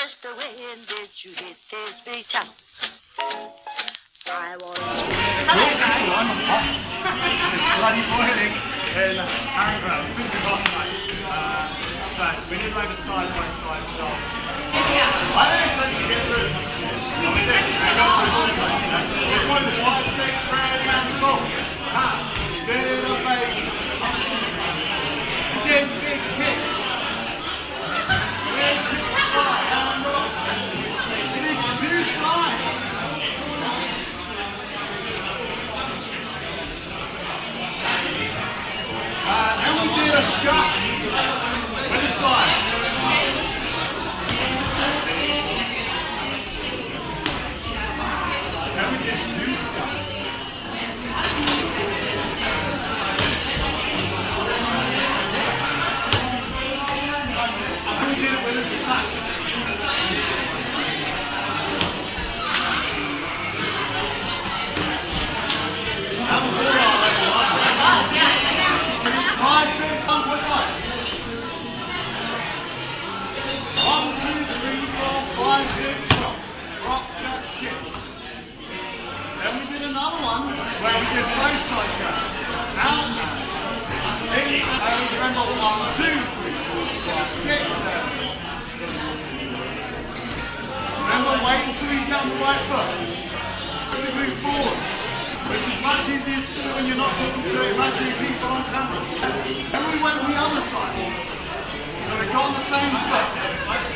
Chester, when did you hit Finsbury town? I want to I'm hot. It's bloody boiling in Harrogate. Finsbury hot tonight. So we did like a side by side Charleston. Yeah. I didn't expect you to get through as much as you did. We did. We got through shimmer. This one is 1-6 ready and full. Did a base. He did big kicks. Big kick slide and rocks. He did 2 slides. Then we did a scuff with a slide. Then we did 2 scuffs. And we did it with a smack. That was all our level 1. It was, yeah. 5, 6, 1.5. 1, 2, 3, 4, 5, 6, drop. Rock, step, kick. Then we did another one where we did both sides go. Out, in, remember 1, 2, 3, 4, 5, 6, 7. Remember, wait until you get on the right foot to move forward, which is much easier to do when you're not talking to imaginary people on camera. Then we went the other side. So we got on the same foot.